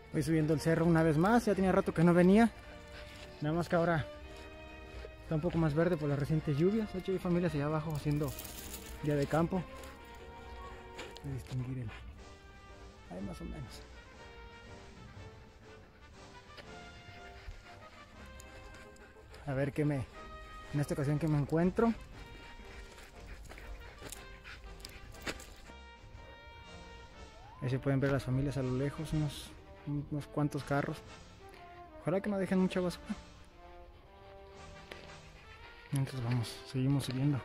Voy subiendo el cerro una vez más, ya tenía rato que no venía. Nada más que ahora está un poco más verde por las recientes lluvias. De hecho hay familias allá abajo haciendo día de campo. Voy a distinguir el... ahí más o menos. A ver qué me... en esta ocasión que me encuentro. Ahí se pueden ver las familias a lo lejos, unos cuantos carros. Ojalá que no dejen mucha basura. Mientras seguimos subiendo.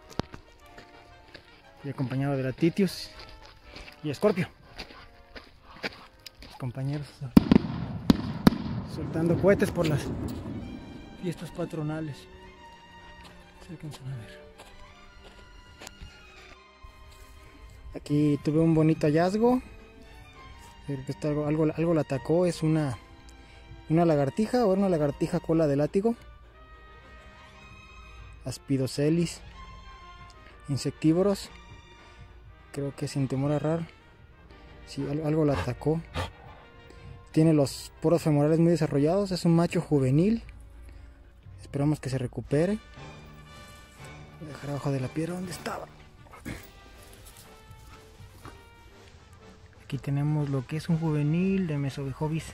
Y acompañado de la Titius y Scorpio. Los compañeros soltando cohetes por las fiestas patronales. Acérquense a ver. Aquí tuve un bonito hallazgo. Algo la atacó. Es una lagartija o una lagartija cola de látigo. Aspidocelis insectívoros. Creo que sin temor a errar, sí, algo la atacó. Tiene los poros femorales muy desarrollados. Es un macho juvenil. Esperamos que se recupere. Voy a dejar abajo de la piedra donde estaba. Aquí tenemos lo que es un juvenil de Mesobijovis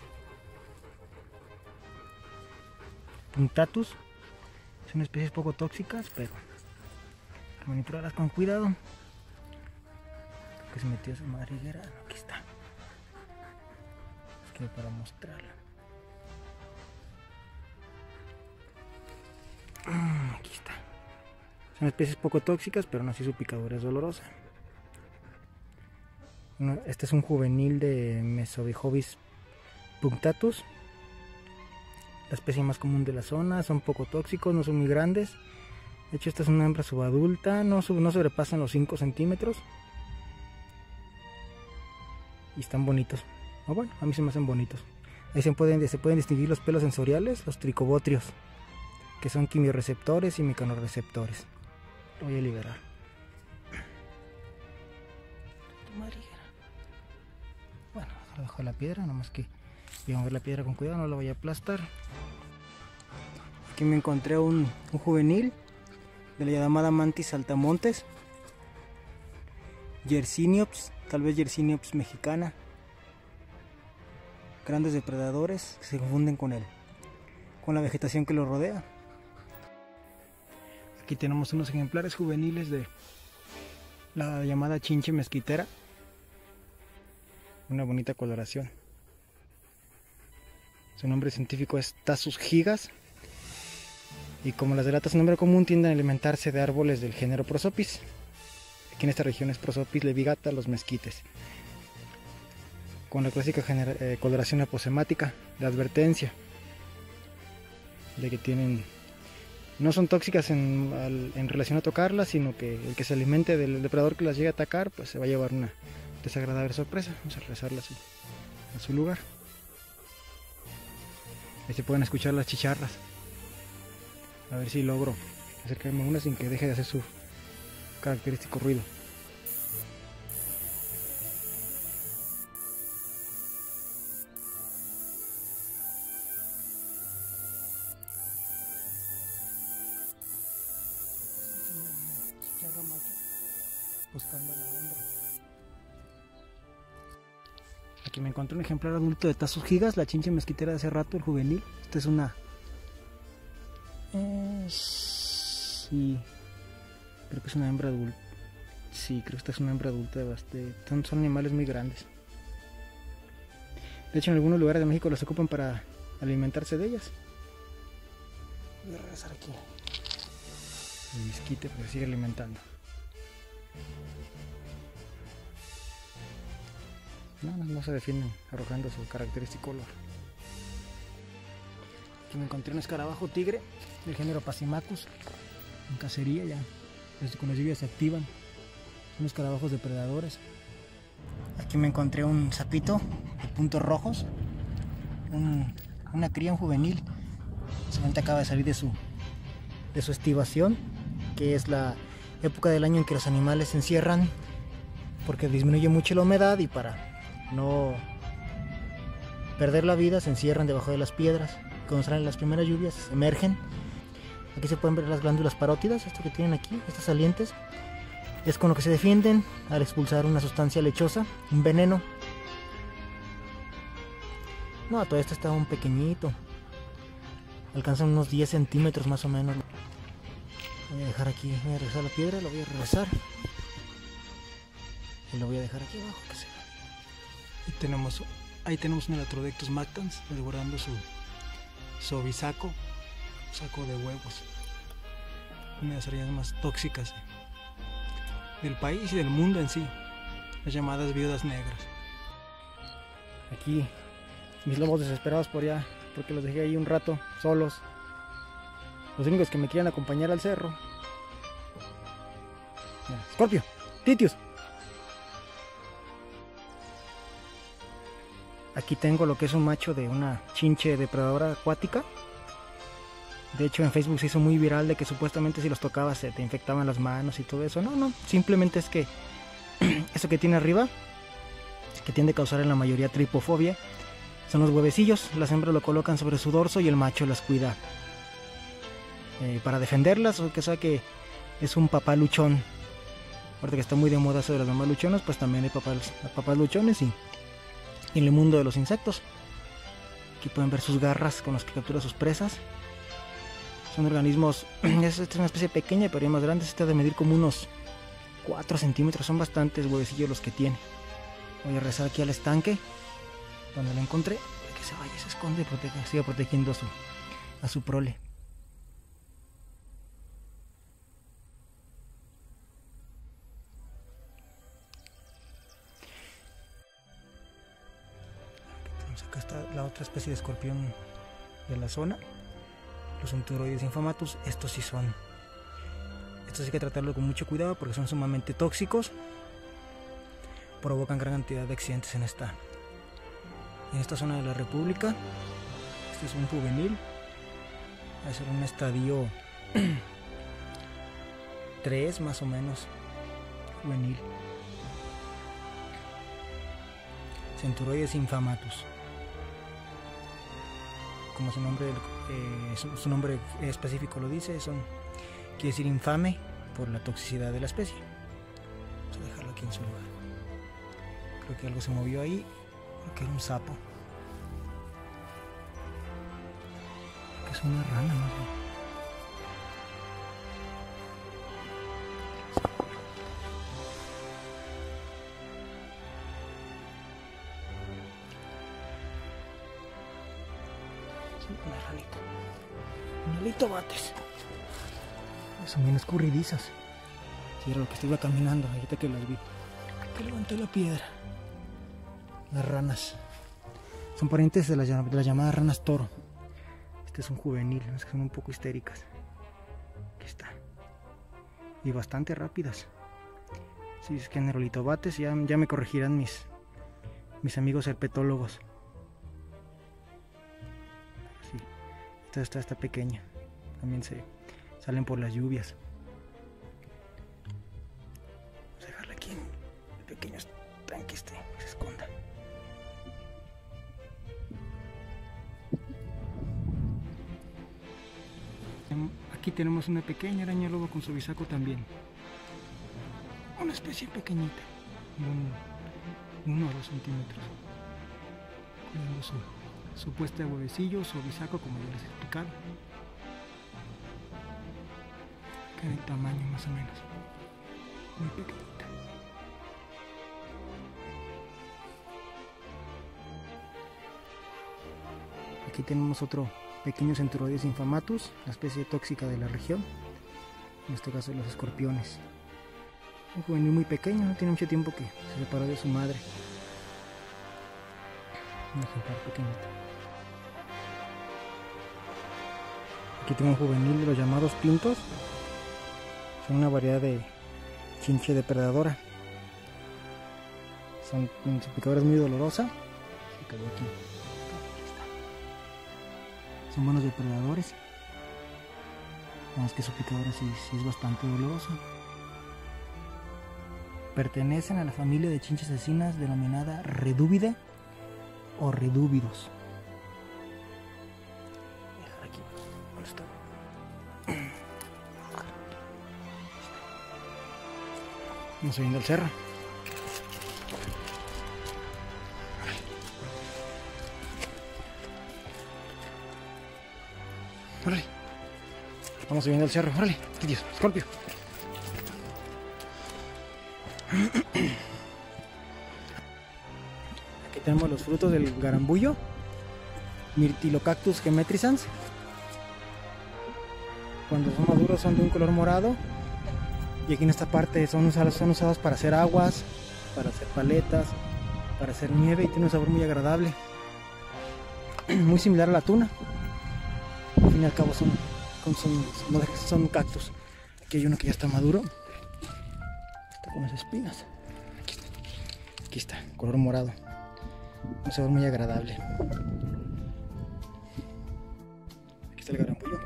punctatus. Son especies poco tóxicas, pero hay que monitorearlas con cuidado. Que se metió esa madriguera. Aquí está. Es que para mostrarla. Aquí está. Son especies poco tóxicas, pero no así su picadura es dolorosa. Este es un juvenil de Mesobijovis punctatus. La especie más común de la zona. Son poco tóxicos, no son muy grandes. De hecho, esta es una hembra subadulta. No sobrepasan los 5 centímetros. Y están bonitos. Bueno, a mí se me hacen bonitos. Ahí se pueden distinguir los pelos sensoriales, los tricobotrios, que son quimioreceptores y mecanorreceptores. Lo voy a liberar. Bueno, lo dejo la piedra, nomás que voy a mover la piedra con cuidado, no la voy a aplastar. Aquí me encontré un juvenil de la llamada Mantis saltamontes. Yersiniops, tal vez Yersiniops mexicana. Grandes depredadores que se confunden con la vegetación que lo rodea. Aquí tenemos unos ejemplares juveniles de la llamada chinche mezquitera. Una bonita coloración. Su nombre científico es Tasus gigas. Y como las delatas su nombre común, tienden a alimentarse de árboles del género Prosopis. Aquí en esta región es Prosopis levigata, los mezquites. Con la clásica coloración aposemática, de advertencia de que no son tóxicas en relación a tocarlas, sino que el que se alimente del depredador que las llegue a atacar, pues se va a llevar una desagradable sorpresa. Vamos a regresarla a su lugar. Ahí se pueden escuchar las chicharras. A ver si logro acercarme a una sin que deje de hacer su característico ruido. Buscando la hembra. Aquí me encontré un ejemplar adulto de Tasus gigas, la chinche mezquitera de hace rato, el juvenil. Esta es una... sí, creo que es una hembra adulta. Sí, creo que esta es una hembra adulta. Son animales muy grandes. De hecho, en algunos lugares de México los ocupan para alimentarse de ellas. Voy a regresar aquí. El mezquite, porque sigue alimentando. No se defienden arrojando su característico olor. Aquí me encontré un escarabajo tigre del género Pacimacus en cacería ya. Desde con las lluvias se activan. Son escarabajos depredadores. Aquí me encontré un sapito de puntos rojos. Una cría, un juvenil. Solamente acaba de salir de su estivación, que es la época del año en que los animales se encierran porque disminuye mucho la humedad y para no perder la vida se encierran debajo de las piedras. Cuando salen las primeras lluvias emergen. Aquí se pueden ver las glándulas parótidas, esto que tienen aquí, estas salientes. Es con lo que se defienden al expulsar una sustancia lechosa, un veneno. No, todo esto está un pequeñito. Alcanzan unos 10 centímetros más o menos. Voy a dejar aquí, voy a regresar la piedra, lo voy a regresar. Y lo voy a dejar aquí abajo, que se vea. Ahí tenemos un Electrodectus mactans, devorando su ovisaco, saco de huevos. Una de las arañas más tóxicas del país y del mundo en sí, las llamadas viudas negras. Aquí mis lobos desesperados por allá, porque los dejé ahí un rato solos. Los únicos que me quieran acompañar al cerro. Mira, Scorpio, Titius. Aquí tengo lo que es un macho de una chinche depredadora acuática. De hecho en Facebook se hizo muy viral de que supuestamente si los tocabas se te infectaban las manos y todo eso. No, simplemente es que eso que tiene arriba, que tiende a causar en la mayoría tripofobia, son los huevecillos. Las hembras lo colocan sobre su dorso y el macho las cuida para defenderlas, o que sea que es un papá luchón. Ahorita que está muy de moda sobre las mamás luchonas, pues también hay papás luchones y en el mundo de los insectos. Aquí pueden ver sus garras con las que captura sus presas. Son organismos, esta es una especie pequeña, pero ya más grande. Esta de medir como unos 4 centímetros, son bastantes huevecillos los que tiene. Voy a regresar aquí al estanque donde lo encontré, que se vaya, se esconde, siga protegiendo a su prole. Acá está la otra especie de escorpión de la zona, los Onturoides infamatus. Estos sí hay que tratarlo con mucho cuidado porque son sumamente tóxicos, provocan gran cantidad de accidentes en esta zona de la República. Este es un juvenil, va a ser un estadio 3 más o menos, juvenil. Centuroides infamatus. Como su nombre específico lo dice, quiere decir infame por la toxicidad de la especie. Vamos a dejarlo aquí en su lugar. Creo que algo se movió ahí, creo que era un sapo. Creo que es una rana más bien. Una ranita. Un Litobates. Son bien escurridizas. Sí, era lo que estuve caminando, ahorita que las vi. Que levanté la piedra. Las ranas. Son parientes de las llamadas ranas toro. Este es un juvenil, es que son un poco histéricas. Aquí está. Y bastante rápidas. Sí, es que género Litobates, ya me corregirán mis amigos herpetólogos. Esta está pequeña, también salen por las lluvias. Vamos a dejarla aquí en el pequeño estanque que se esconda. Aquí tenemos una pequeña araña lobo con su bisaco también. Una especie pequeñita, de 1 o 2 centímetros. Cuidando su puesta de huevecillos, su bisaco, como ya les he explicado. Que de tamaño más o menos, muy pequeñita. Aquí tenemos otro pequeño Centuroides infamatus, la especie tóxica de la región, en este caso los escorpiones. Un juvenil muy pequeño, no tiene mucho tiempo que se separó de su madre. Un ejemplar pequeñito. Aquí tengo un juvenil de los llamados pintos. Son una variedad de chinche depredadora. Su picadura es muy dolorosa. Se cayó aquí. Son buenos depredadores. Nada más que su picadura sí es bastante dolorosa. Pertenecen a la familia de chinches asesinas denominada Redúvide. horridúvidos. Aquí, ¿dónde está? Vamos subiendo el cerro. Órale. Vamos subiendo el cerro. Órale. Dios, Escorpio. Aquí tenemos los frutos del garambullo. Myrtillocactus gemetrisans. Cuando son maduros son de un color morado. Y aquí en esta parte son usados para hacer aguas, para hacer paletas, para hacer nieve, y tiene un sabor muy agradable. Muy similar a la tuna. Al fin y al cabo son cactus. Aquí hay uno que ya está maduro. Está con las espinas. Aquí está, color morado. Un sabor muy agradable. Aquí está el garambullo.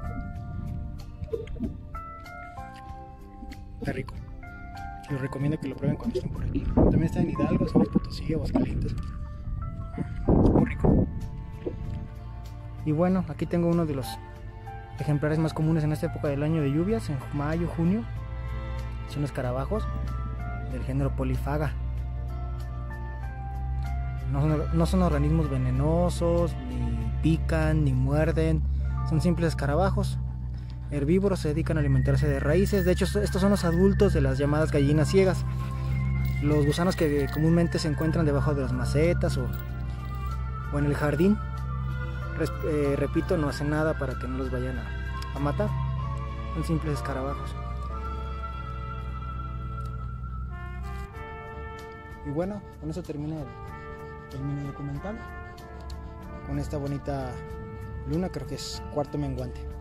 Está rico. Les recomiendo que lo prueben cuando estén por aquí. También está en Hidalgo, San Luis Potosí, Aguascalientes. Muy rico. Y bueno, aquí tengo uno de los ejemplares más comunes en esta época del año de lluvias, en mayo, junio. Son escarabajos del género Polyphaga. No son organismos venenosos, ni pican, ni muerden. Son simples escarabajos herbívoros, se dedican a alimentarse de raíces. De hecho, estos son los adultos de las llamadas gallinas ciegas, los gusanos que comúnmente se encuentran debajo de las macetas o en el jardín. Repito, no hacen nada para que no los vayan a matar. Son simples escarabajos. Y bueno, con eso termina el mini documental, con esta bonita luna. Creo que es cuarto menguante.